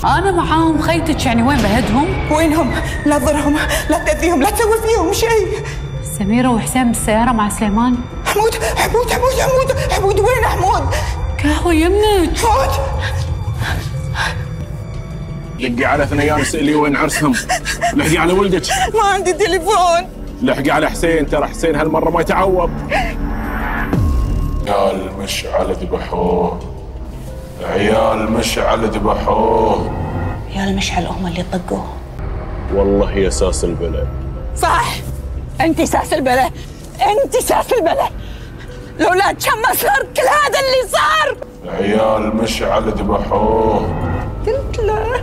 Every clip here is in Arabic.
أنا معاهم خيتك، يعني وين بهدهم؟ وينهم؟ لا تضرهم، لا تأذيهم، لا تسوي فيهم شيء. سميرة وحسين بالسيارة مع سليمان. حمود وين حمود؟ قهوة يمك. حمود لقي على ثنيان سألي وين عرسهم. لحقي على ولدك. ما عندي تليفون. لحقي على حسين، ترى حسين هالمرة ما يتعوض. عيال مشعل ذبحوه، عيال مشعل ذبحوه. عيال مشعل هم اللي طقوه. والله هي ساس البلد. صح، انت ساس البلد، انت ساس البلد. لولا كم ما صار كل هذا اللي صار. عيال مشعل ذبحوه. قلت له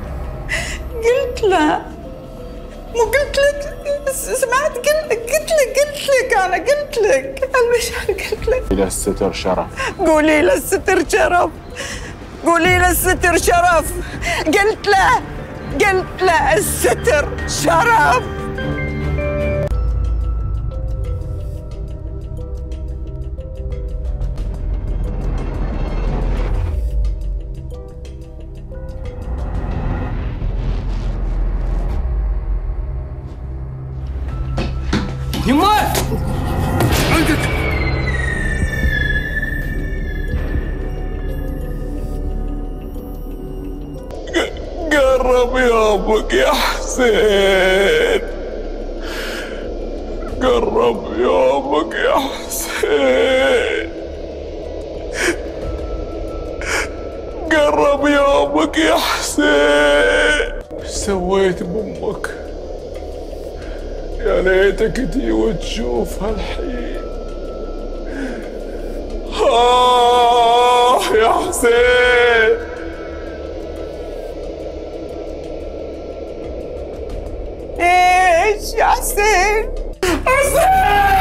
مو قلت لك؟ سمعت؟ قلت لك انا قلت لك المشعل، قلت لك إلى الستر شرف. قولي له الستر شرف، قولي له الستر شرف. قلت له الستر شرف. يمه عندك قرب يومك يا حسين، قرب يومك يا حسين، قرب يومك يا حسين. ايش سويت بامك؟ يا ليتك تجي وتشوفها الحين. يا حسين. ايش يا حسين؟ حسين